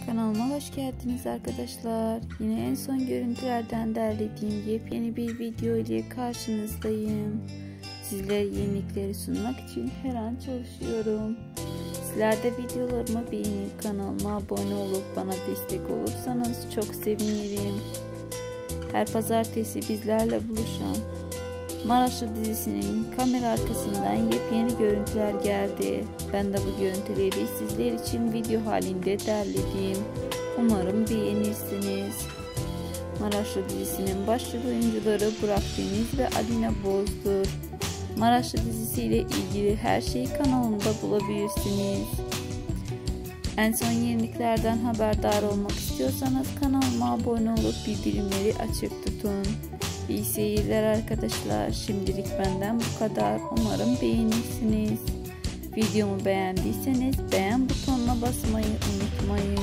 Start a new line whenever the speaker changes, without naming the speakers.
Kanalıma hoş geldiniz arkadaşlar. Yine en son görüntülerden derlediğim yepyeni bir video ile karşınızdayım. Sizlere yenilikleri sunmak için her an çalışıyorum. Sizler de videolarımı beğenip kanalıma abone olup bana destek olursanız çok sevinirim. Her pazartesi bizlerle buluşan Maraşlı dizisinin kamera arkasından yepyeni görüntüler geldi. Ben de bu görüntüleri sizler için video halinde derledim. Umarım beğenirsiniz. Maraşlı dizisinin başrol oyuncuları Burak Deniz ve Alina Bozdur. Maraşlı dizisiyle ilgili her şeyi kanalımda bulabilirsiniz. En son yeniliklerden haberdar olmak istiyorsanız kanalıma abone olup bildirimleri açık tutun. İyi seyirler arkadaşlar. Şimdilik benden bu kadar. Umarım beğenirsiniz. Videomu beğendiyseniz beğen butonuna basmayı unutmayın.